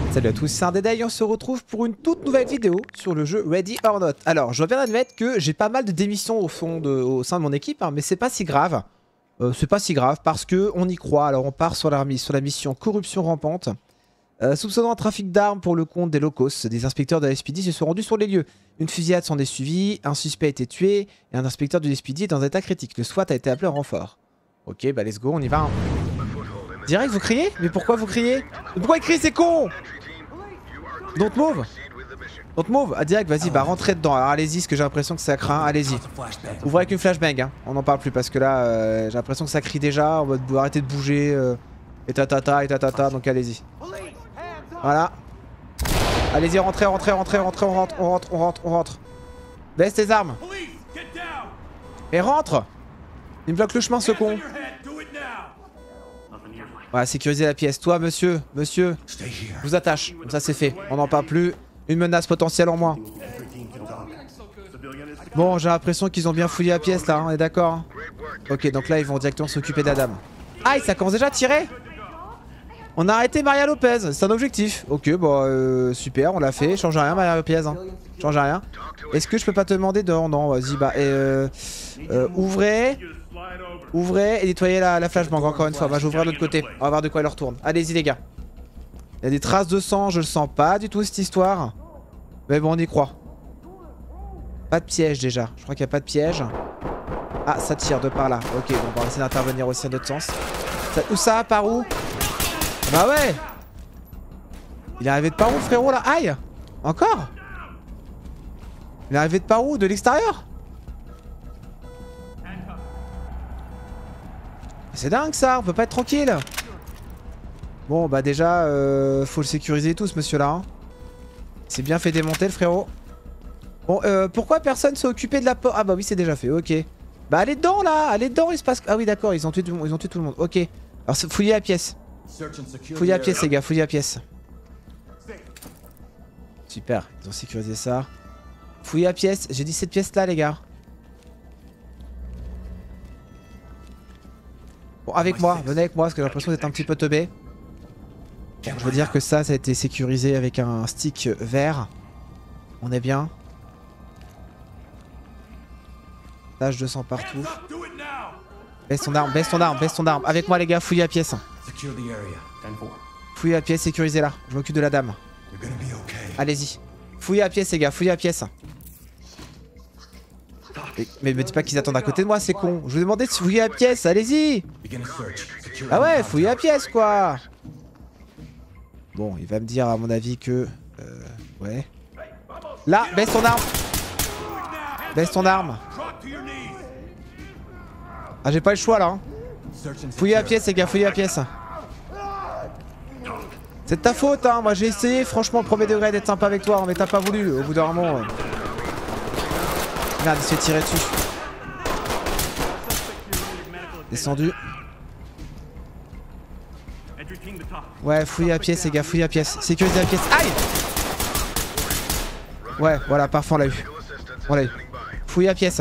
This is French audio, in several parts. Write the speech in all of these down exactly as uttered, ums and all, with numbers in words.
Salut à tous, c'est Ardeda et on se retrouve pour une toute nouvelle vidéo sur le jeu Ready or Not. Alors, je viens d'admettre que j'ai pas mal de démissions au, fond de, au sein de mon équipe, hein, mais c'est pas si grave. Euh, c'est pas si grave parce que on y croit. Alors, on part sur la, sur la mission corruption rampante. Euh, soupçonnant un trafic d'armes pour le compte des locos, des inspecteurs de la S P D se sont rendus sur les lieux. Une fusillade s'en est suivie, un suspect a été tué et un inspecteur du S P D est dans un état critique. Le SWAT a été appelé en renfort. Ok, bah let's go, on y va. Hein. Direct, vous criez? Mais pourquoi vous criez? Pourquoi ils crient, c'est con? Don't move. Don't move. Ah, direct, vas-y, bah rentrez dedans. Alors allez-y, parce que j'ai l'impression que ça craint. Allez-y. Ouvrez avec une flashbang. Hein. On n'en parle plus parce que là, euh, j'ai l'impression que ça crie déjà. On va arrêter de bouger. Euh, et tatata, et tatata. Donc allez-y. Voilà. Allez-y, rentrez, rentrez, rentrez, rentrez. On rentre, on rentre, on rentre, on rentre. Baisse tes armes. Et rentre. Il me bloque le chemin, ce con. Voilà, sécuriser la pièce. Toi, monsieur, monsieur, je vous attache. Comme ça, c'est fait. On n'en parle plus. Une menace potentielle en moins. Bon, j'ai l'impression qu'ils ont bien fouillé la pièce, là. Hein, on est d'accord hein. Ok, donc là, ils vont directement s'occuper d'Adam. Aïe, ça commence déjà à tirer. On a arrêté Maria Lopez. C'est un objectif. Ok, bon, euh, super, on l'a fait. Change rien, Maria Lopez. Hein. Change rien. Est-ce que je peux pas te demander de... Non, vas-y, bah... Euh, euh, ouvrez... Ouvrez et nettoyez la, la flashbang encore une fois. Bah, j'ouvre de l'autre côté. On va voir de quoi elle retourne. Allez-y, les gars. Il y a des traces de sang. Je le sens pas du tout, cette histoire. Mais bon, on y croit. Pas de piège déjà. Je crois qu'il n'y a pas de piège. Ah, ça tire de par là. Ok, bon, on va essayer d'intervenir aussi dans l'autre sens. Ça, où ça? Par où? Bah ouais. Il est arrivé de par où, frérot, là? Aïe. Encore? Il est arrivé de par où? De l'extérieur? C'est dingue ça, on peut pas être tranquille. Bon bah déjà euh, faut le sécuriser tout ce monsieur là hein. C'est bien fait démonter le frérot. Bon euh, pourquoi personne s'est occupé de la porte? Ah bah oui c'est déjà fait, ok. Bah allez dedans là, allez dedans il se passe... Ah oui d'accord ils ont tué tout le monde, ils ont tué tout le monde, ok. Alors fouillez la pièce. Fouillez la pièce les gars, fouillez la pièce. Super, ils ont sécurisé ça. Fouillez la pièce, j'ai dit cette pièce là les gars. Bon, avec moi, venez avec moi parce que j'ai l'impression d'être un petit peu teubé. Bon, je veux dire que ça, ça a été sécurisé avec un stick vert. On est bien. Tache de sang partout. Baisse ton arme, baisse ton arme, baisse ton arme. Avec moi les gars, fouillez la pièce. Fouillez la pièce, sécurisez-la. Je m'occupe de la dame. Allez-y. Fouillez la pièce les gars, fouillez la pièce. Mais me dis pas qu'ils attendent à côté de moi, c'est con. Je vous demandais de fouiller la pièce, allez-y. Ah ouais, fouiller la pièce quoi. Bon, il va me dire à mon avis que... Euh, ouais. Là, baisse ton arme. Baisse ton arme. Ah j'ai pas le choix là. Hein. Fouillez la pièce les gars, fouillez la pièce. C'est de ta faute hein, moi j'ai essayé franchement premier degré d'être sympa avec toi, mais t'as pas voulu au bout d'un moment. Euh... Merde, il se fait tirer dessus. Descendu. Ouais, fouillez la pièce, les gars, fouillez la pièce. Sécurisez la pièce. Aïe! Ouais, voilà, parfait, on l'a eu. On l'a eu. Fouillez la pièce.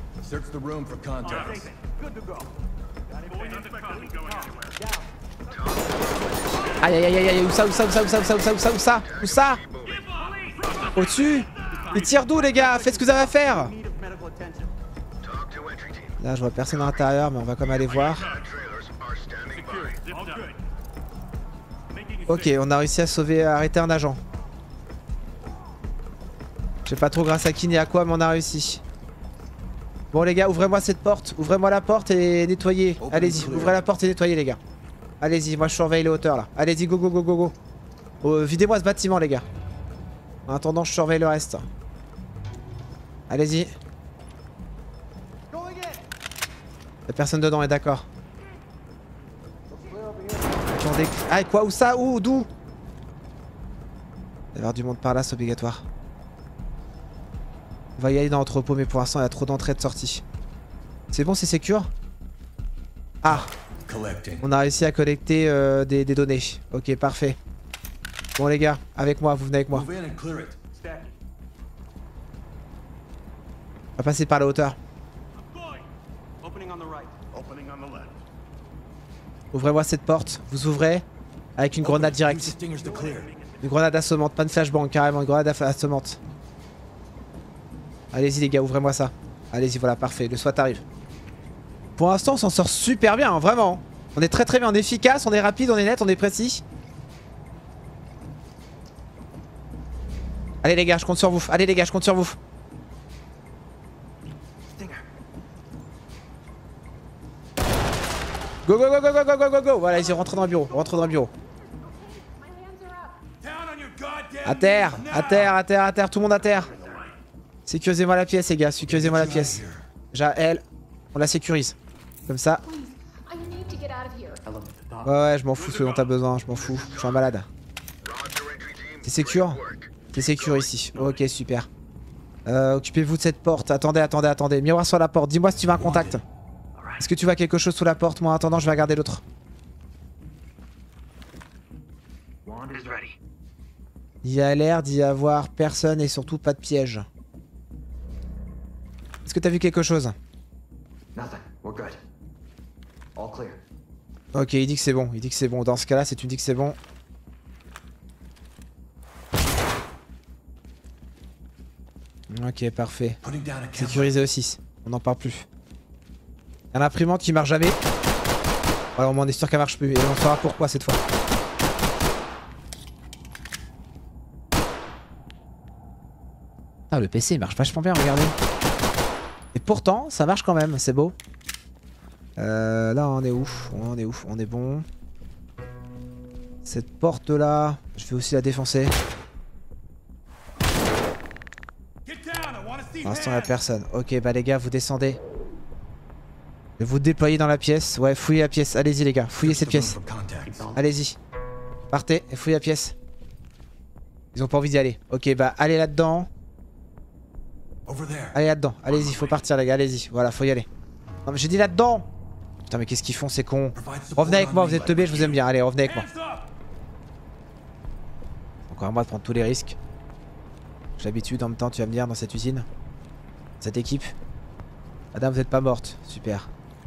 Aïe, aïe, aïe, aïe, aïe, où ça, où ça, où ça, où ça, où ça, où ça, où ça, où ça, où ça? Au-dessus? Il tire d'où les gars? Faites ce que vous avez à faire. Là je vois personne à l'intérieur mais on va quand même aller voir. Ok on a réussi à sauver, à arrêter un agent. Je sais pas trop grâce à qui ni à quoi mais on a réussi. Bon les gars ouvrez-moi cette porte. Ouvrez-moi la porte et nettoyez. Allez-y ouvrez la porte et nettoyez les gars. Allez-y moi je surveille les hauteurs là. Allez-y go go go go go. Oh, videz-moi ce bâtiment les gars. En attendant je surveille le reste. Allez-y. Y'a personne dedans, on est d'accord. Ah quoi? Où ça? Où? D'où? Il va y avoir du monde par là, c'est obligatoire. On va y aller dans l'entrepôt mais pour l'instant il y a trop d'entrées et de sorties. C'est bon, c'est secure? Ah, on a réussi à collecter euh, des, des données. Ok parfait. Bon les gars, avec moi, vous venez avec moi. On va passer par la hauteur. Ouvrez-moi cette porte. Vous ouvrez avec une grenade directe. Une grenade assommante, pas de flashbang, carrément, une grenade assommante. Allez-y les gars, ouvrez-moi ça. Allez-y, voilà, parfait, le SWAT arrive. Pour l'instant, on s'en sort super bien, hein, vraiment. On est très très bien, on est efficace, on est rapide, on est net, on est précis. Allez les gars, je compte sur vous. Allez les gars, je compte sur vous. Go go go go go go go go go. Voilà, ils rentrent dans le bureau, rentrent dans le bureau. À terre, à terre, à terre, à terre, tout le monde à terre. Sécurisez-moi la pièce les gars, sécurisez-moi la pièce. Déjà elle, on la sécurise. Comme ça. Ouais ouais, je m'en fous ce dont t'as besoin, je m'en fous. Je suis un malade. T'es sécure? T'es sécure ici. Ok, super. Euh, occupez-vous de cette porte. Attendez, attendez, attendez. Miroir sur la porte. Dis-moi si tu vois un contact. Est-ce que tu vois quelque chose sous la porte? Moi en attendant je vais regarder l'autre. Il y a l'air d'y avoir personne et surtout pas de piège. Est-ce que t'as vu quelque chose? Ok, il dit que c'est bon. Il dit que c'est bon. Dans ce cas-là, si tu me dis que c'est bon. Ok, parfait. Sécurisé aussi. On n'en parle plus. Il y a l'imprimante qui marche jamais. Alors, on est sûr qu'elle marche plus. Et on saura pourquoi cette fois. Ah, le P C il marche vachement bien, regardez. Et pourtant, ça marche quand même, c'est beau. Euh, là, on est où? On est où? On est bon. Cette porte là, je vais aussi la défoncer. Pour l'instant, il n'y a personne. Ok, bah les gars, vous descendez. Je vais vous déployer dans la pièce. Ouais, fouillez la pièce. Allez-y, les gars, fouillez cette pièce. Allez-y. Partez et fouillez la pièce. Ils ont pas envie d'y aller. Ok, bah allez là-dedans. Allez là-dedans. Allez-y, faut partir, les gars. Allez-y. Voilà, faut y aller. Non, mais j'ai dit là-dedans. Putain, mais qu'est-ce qu'ils font, ces cons? Revenez avec moi, vous êtes teubés, je vous aime bien. Allez, revenez avec moi. Encore à moi de prendre tous les risques. J'ai l'habitude, en même temps, tu vas me dire, dans cette usine. Cette équipe. Madame, vous êtes pas morte. Super.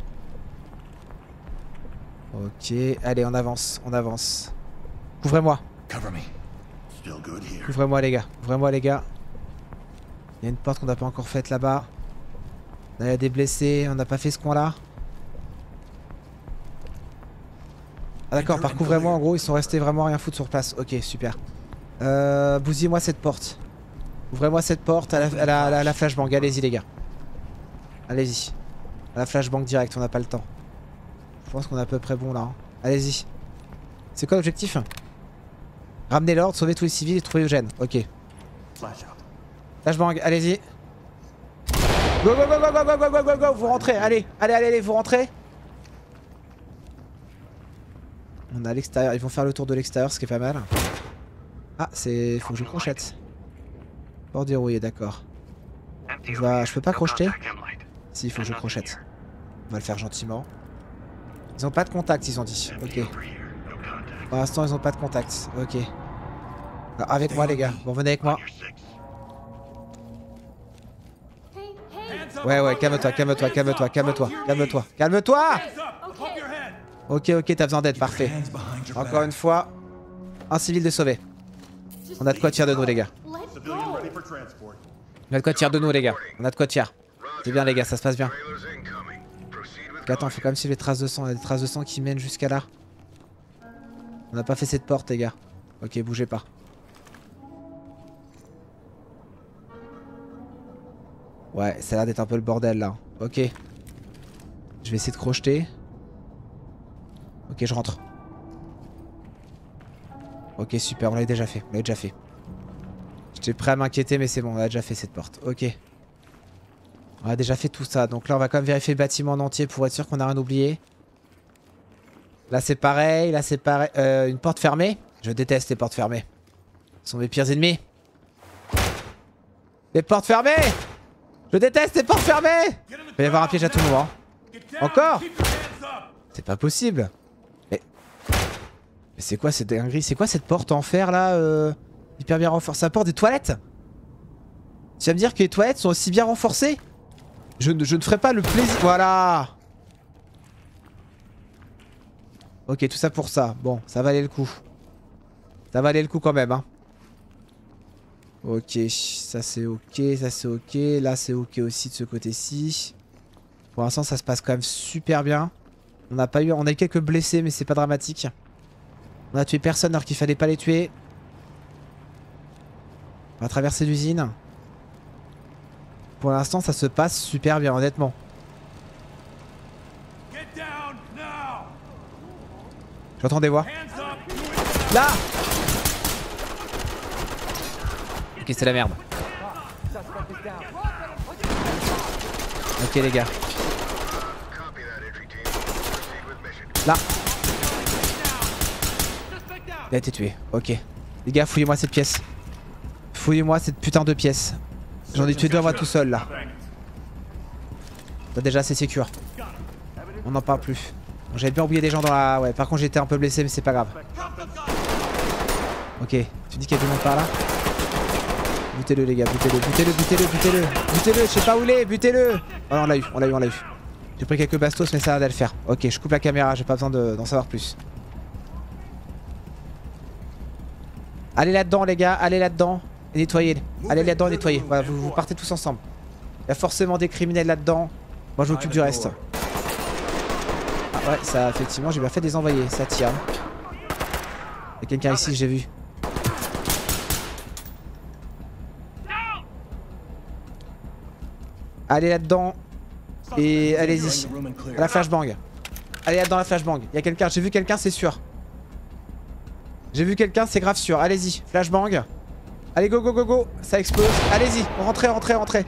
Ok, allez, on avance, on avance. Couvrez-moi. Couvrez-moi, les gars. Couvrez-moi, les gars. Il y a une porte qu'on n'a pas encore faite là-bas. Là, il y a des blessés. On n'a pas fait ce coin-là. Ah d'accord, par couvrez-moi, en gros, ils sont restés vraiment rien foutre sur place. Ok, super. Euh, bousillez-moi cette porte. Ouvrez-moi cette porte à la, à la, à la, à la flashbang. Allez-y, les gars. Allez-y. À la flashbang direct, on n'a pas le temps. Je pense qu'on est à peu près bon là. Hein. Allez-y. C'est quoi l'objectif? Ramener l'ordre, sauver tous les civils et trouver Eugène. Ok. Flashbang, allez-y. Go go go go go go go go go go. Vous rentrez, allez, allez, allez, allez, vous rentrez. On est à l'extérieur, ils vont faire le tour de l'extérieur, ce qui est pas mal. Ah, c'est... faut que je crochette. Port dérouillé, d'accord. Je, vais... je peux pas crocheter? Si, il faut que je crochette. On va le faire gentiment. Ils ont pas de contact, ils ont dit. Ok. Pour l'instant, ils ont pas de contact. Ok. Alors, avec moi, les gars. Bon, venez avec moi. Ouais, ouais, calme-toi, calme-toi, calme-toi, calme-toi, calme-toi, calme-toi. Ok, ok, t'as besoin d'aide, parfait. Encore une fois, un civil de sauvé. On a de quoi tirer de nous, les gars. On a de quoi tirer de nous, les gars. On a de quoi tirer. C'est bien, les gars, ça se passe bien. Donc, attends, faut quand même suivre les traces de sang. Il y a des traces de sang qui mènent jusqu'à là. On n'a pas fait cette porte, les gars. Ok, bougez pas. Ouais, ça a l'air d'être un peu le bordel là. Ok. Je vais essayer de crocheter. Ok, je rentre. Ok, super, on l'a déjà fait. On l'a déjà fait. J'étais prêt à m'inquiéter, mais c'est bon, on a déjà fait cette porte. Ok. On a déjà fait tout ça. Donc là, on va quand même vérifier le bâtiment en entier pour être sûr qu'on n'a rien oublié. Là, c'est pareil. Là, c'est pareil. Euh, une porte fermée. Je déteste les portes fermées. Ce sont mes pires ennemis. Les portes fermées! Je déteste les portes fermées! Il va y avoir un piège à tout moment. Encore? C'est pas possible. Mais... Mais c'est quoi cette dinguerie? C'est quoi cette porte en fer là euh... hyper bien renforcée? La porte des toilettes? Tu vas me dire que les toilettes sont aussi bien renforcées? je, je ne ferai pas le plaisir... Voilà. Ok, tout ça pour ça. Bon, ça valait le coup. Ça valait le coup quand même, hein. Ok, ça c'est ok, ça c'est ok. Là c'est ok aussi de ce côté-ci. Pour l'instant ça se passe quand même super bien. On a pas eu, on a eu quelques blessés mais c'est pas dramatique. On a tué personne alors qu'il fallait pas les tuer. On va traverser l'usine. Pour l'instant ça se passe super bien honnêtement. J'entends des voix. Là! Ok, c'est la merde. Ok les gars. Là. Il a été tué. Ok. Les gars, fouillez-moi cette pièce. Fouillez-moi cette putain de pièce. J'en ai tué deux à moi tout seul là. Bah, déjà c'est sécure. On n'en parle plus. J'avais bien oublié des gens dans la... Ouais, par contre j'étais un peu blessé mais c'est pas grave. Ok, tu dis qu'il y a du monde par là? Butez-le les gars, butez-le, butez-le, butez-le, butez-le, butez-le, je sais pas où il est, butez-le. Oh non, on l'a eu, on l'a eu, on l'a eu. J'ai pris quelques bastos mais ça a l'air de le faire. Ok, je coupe la caméra, j'ai pas besoin d'en savoir plus. Allez là-dedans les gars, allez là-dedans et nettoyez. Allez là-dedans et nettoyez. Voilà, vous, vous partez tous ensemble. Il y a forcément des criminels là-dedans. Moi je m'occupe du reste. Ah ouais, ça effectivement, j'ai bien fait des envoyés, ça tire. Il y a quelqu'un ici, j'ai vu. Allez là-dedans et allez-y. À la flashbang. Allez là-dedans la flashbang. Il y a quelqu'un, j'ai vu quelqu'un, c'est sûr. J'ai vu quelqu'un, c'est grave sûr. Allez-y, flashbang. Allez, go, go, go, go. Ça explose. Allez-y, rentrez, rentrez, rentrez.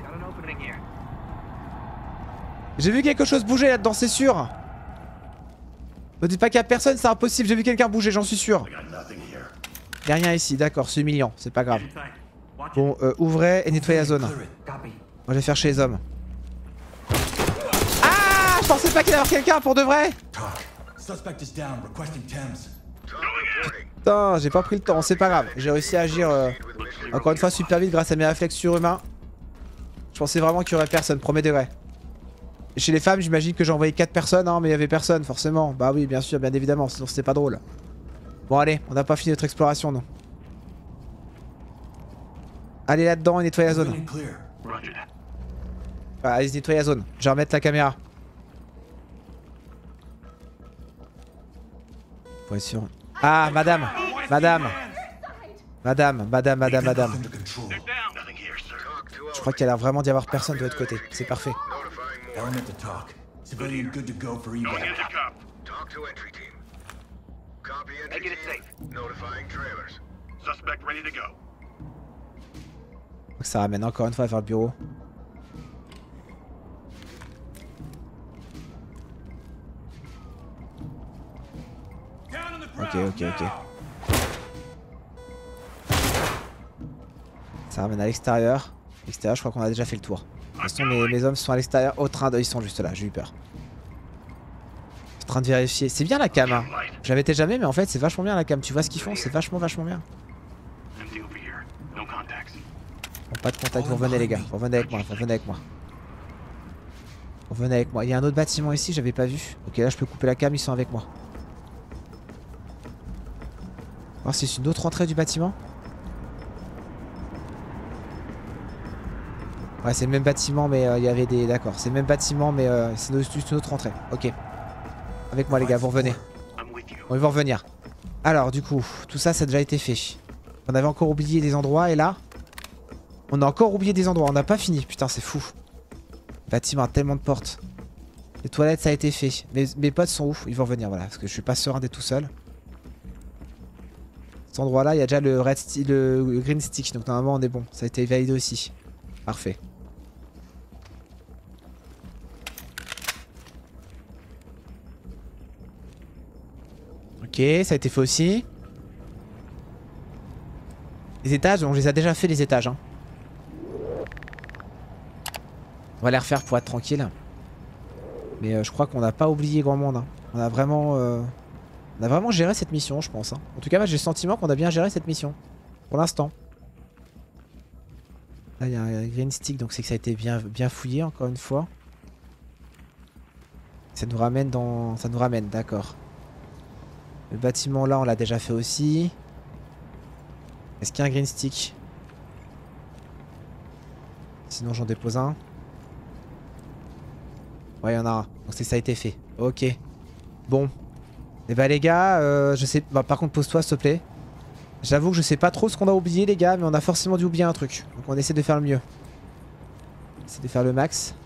J'ai vu quelque chose bouger là-dedans, c'est sûr. Ne dites pas qu'il y a personne, c'est impossible. J'ai vu quelqu'un bouger, j'en suis sûr. Il n'y a rien ici, d'accord, c'est humiliant, c'est pas grave. Bon, euh, ouvrez et nettoyez la zone. Moi, je vais faire chez les hommes. Ah, je pensais pas qu'il y avait quelqu'un pour de vrai. Putain, j'ai pas pris le temps, c'est pas grave. J'ai réussi à agir euh, encore une fois super vite grâce à mes réflexes surhumains. Je pensais vraiment qu'il y aurait personne, premier degré. Et chez les femmes, j'imagine que j'ai envoyé quatre personnes, hein, mais il y avait personne forcément. Bah oui, bien sûr, bien évidemment, sinon c'était pas drôle. Bon allez, on n'a pas fini notre exploration non. Allez là-dedans et nettoyez la zone. Ah, allez nettoyer la zone. Je vais remettre la caméra. Pour être sûr. Ah, madame, madame, madame, madame, madame, madame. Je crois qu'il a l'air vraiment d'y avoir personne de l'autre côté. C'est parfait. Ça ramène encore une fois vers le bureau. Ok, ok, ok. Ça ramène à l'extérieur. L'extérieur, je crois qu'on a déjà fait le tour. De toute façon, mes, mes hommes sont à l'extérieur. Au train de... Ils sont juste là, j'ai eu peur. Je suis en train de vérifier. C'est bien la cam, hein. Je la mettais jamais, mais en fait, c'est vachement bien la cam. Tu vois ce qu'ils font? C'est vachement, vachement bien. Bon, pas de contact, vous revenez les gars. Vous revenez avec moi, vous revenez avec moi. Vous revenez avec moi. Il y a un autre bâtiment ici, j'avais pas vu. Ok, là, je peux couper la cam, ils sont avec moi. Oh, c'est une autre entrée du bâtiment? Ouais, c'est le même bâtiment, mais il euh, y avait des... D'accord, c'est le même bâtiment, mais euh, c'est juste une autre entrée. Ok. Avec moi, les gars, vous revenez. On va revenir. Alors, du coup, tout ça, ça a déjà été fait. On avait encore oublié des endroits, et là... On a encore oublié des endroits, on n'a pas fini. Putain, c'est fou. Le bâtiment a tellement de portes. Les toilettes, ça a été fait. Mes, mes potes sont où? Ils vont revenir, voilà. Parce que je suis pas serein d'être tout seul. Cet endroit-là, il y a déjà le, red sti le green stick. Donc normalement, on est bon. Ça a été validé aussi. Parfait. Ok, ça a été fait aussi. Les étages, on les a déjà fait les étages. Hein. On va les refaire pour être tranquille. Mais euh, je crois qu'on n'a pas oublié grand monde. Hein. On a vraiment... Euh... On a vraiment géré cette mission, je pense. Hein. En tout cas, moi j'ai le sentiment qu'on a bien géré cette mission. Pour l'instant. Là, il y a un green stick, donc c'est que ça a été bien, bien fouillé, encore une fois. Ça nous ramène dans... Ça nous ramène, d'accord. Le bâtiment là, on l'a déjà fait aussi. Est-ce qu'il y a un green stick? Sinon j'en dépose un. Ouais, il y en a un. Donc ça a été fait. Ok. Bon. Et bah les gars, euh, je sais... Bah, par contre pose-toi s'il te plaît. J'avoue que je sais pas trop ce qu'on a oublié les gars, mais on a forcément dû oublier un truc. Donc on essaie de faire le mieux. On essaie de faire le max.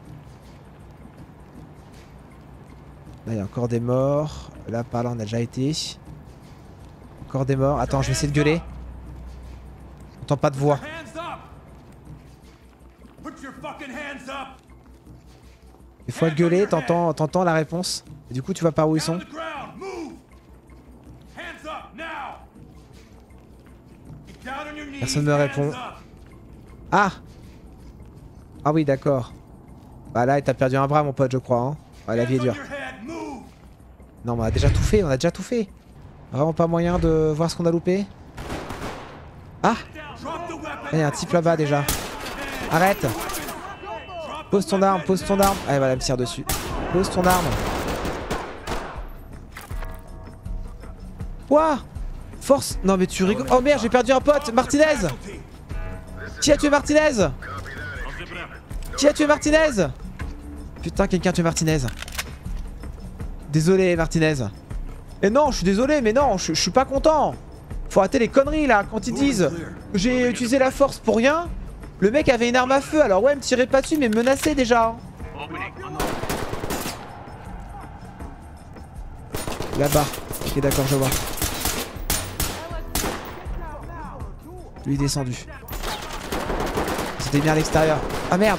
Là il y a encore des morts. Là par là on a déjà été. Encore des morts. Attends, je vais essayer de gueuler. J'entends pas de voix. Des fois gueuler, t'entends t'entends la réponse. Et du coup tu vois pas où ils sont. Personne ne me répond. Ah! Ah oui d'accord. Bah là t'as perdu un bras mon pote je crois hein. Ouais la vie est dure. Non mais on a déjà tout fait, on a déjà tout fait. Vraiment pas moyen de voir ce qu'on a loupé. Ah! Il y a un type là-bas déjà. Arrête! Pose ton arme, pose ton arme. Allez voilà, elle me tire dessus. Pose ton arme. Quoi? Force. Non mais tu rigoles. Oh merde, j'ai perdu un pote. Martinez. Qui a tué Martinez? Qui a tué Martinez? Putain, quelqu'un a tué Martinez. Désolé Martinez. Et non, je suis désolé, mais non, je, je suis pas content. Faut arrêter les conneries là. Quand ils disent que j'ai utilisé la force pour rien. Le mec avait une arme à feu, alors ouais, me tirait pas dessus, mais me menaçait déjà. Là-bas. Ok, d'accord, je vois. Lui est descendu. C'était bien à l'extérieur. Ah merde.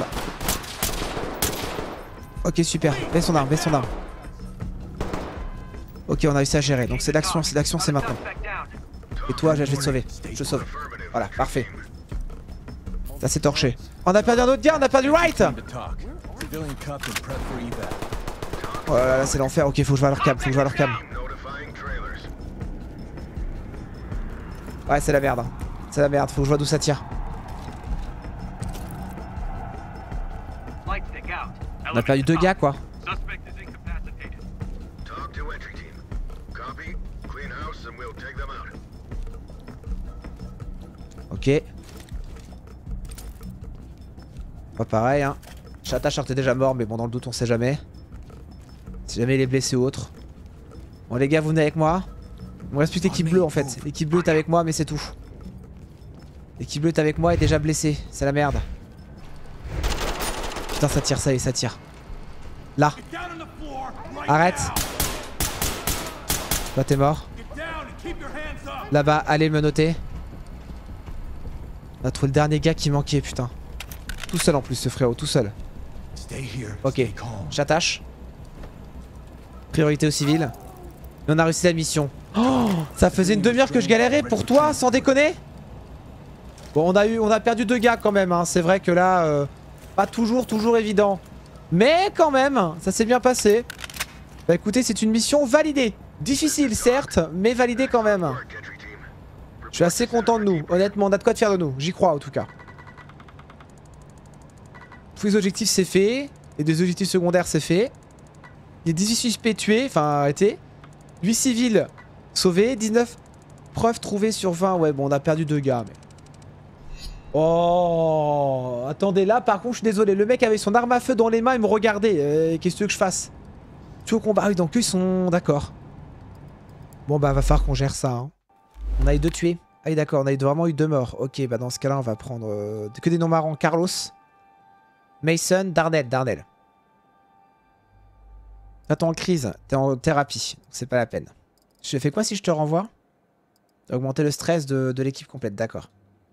Ok, super. Baisse son arme, baisse son arme. Ok, on a réussi à gérer. Donc c'est l'action, c'est l'action, c'est maintenant. Et toi, je vais te sauver. Je te sauve. Voilà, parfait. Ça s'est torché. On a perdu un autre gars, on a perdu Wright. Oh là là, c'est l'enfer. Ok, faut que je vois leur cam, faut que je vois leur cam. Ouais, c'est la merde. C'est la merde, faut que je vois d'où ça tire. On a perdu deux gars quoi. Ok. Pas pareil hein. Chatash était déjà mort mais bon dans le doute on sait jamais. Si jamais il est blessé ou autre. Bon les gars vous venez avec moi. On reste plus que l'équipe bleue en fait. L'équipe bleue est avec moi mais c'est tout. L'équipe bleue est avec moi et déjà blessée. C'est la merde. Putain ça tire, ça y est, ça tire. Là. Arrête. Là t'es mort. Là-bas, allez me noter. On a trouvé le dernier gars qui manquait putain. Tout seul en plus ce frérot, tout seul. Ok, j'attache. Priorité aux civils. Et on a réussi la mission. Oh, ça faisait une demi-heure que je galérais pour toi, sans déconner. Bon, on a eu, on a perdu deux gars quand même. Hein. C'est vrai que là, euh, pas toujours, toujours évident. Mais quand même, ça s'est bien passé. Bah écoutez, c'est une mission validée. Difficile certes, mais validée quand même. Je suis assez content de nous. Honnêtement, on a de quoi de faire de nous. J'y crois en tout cas. Tous les objectifs c'est fait. Et des objectifs secondaires c'est fait. Il y a dix-huit suspects tués, enfin arrêtés. huit civils sauvés, dix-neuf preuves trouvées sur vingt. Ouais bon on a perdu deux gars mais... Oh, attendez là par contre je suis désolé. Le mec avait son arme à feu dans les mains, il me regardait. Euh, Qu'est-ce que tu veux que je fasse? Tu au combat? Ah oui donc eux ils sont d'accord. Bon bah va falloir qu'on gère ça hein. On a eu deux tués. Ah oui d'accord on a eu vraiment eu deux morts. Ok bah dans ce cas là on va prendre euh, que des noms marrants. Carlos, Mason, Darnell, Darnell. Là t'es en crise, t'es en thérapie, c'est pas la peine. Je fais quoi si je te renvoie? Augmenter le stress de, de l'équipe complète, d'accord.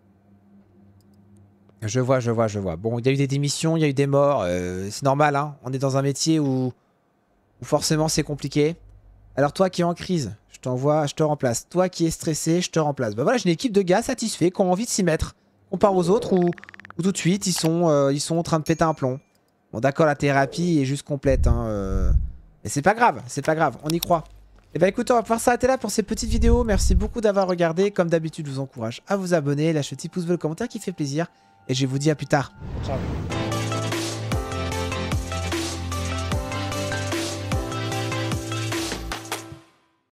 Je vois, je vois, je vois. Bon, il y a eu des démissions, il y a eu des morts, euh, c'est normal, hein. On est dans un métier où, où forcément c'est compliqué. Alors toi qui es en crise, je t'envoie, je te remplace. Toi qui es stressé, je te remplace. Bah voilà, j'ai une équipe de gars satisfaits qui ont envie de s'y mettre. On part aux autres ou, ou tout de suite ils sont, euh, ils sont en train de péter un plomb. Bon d'accord, la thérapie est juste complète, hein. Euh... Mais c'est pas grave, c'est pas grave, on y croit. Et bah écoutez, on va pouvoir s'arrêter là pour ces petites vidéos. Merci beaucoup d'avoir regardé. Comme d'habitude, je vous encourage à vous abonner, lâchez le petit pouce bleu, le commentaire qui fait plaisir. Et je vous dis à plus tard. Ciao.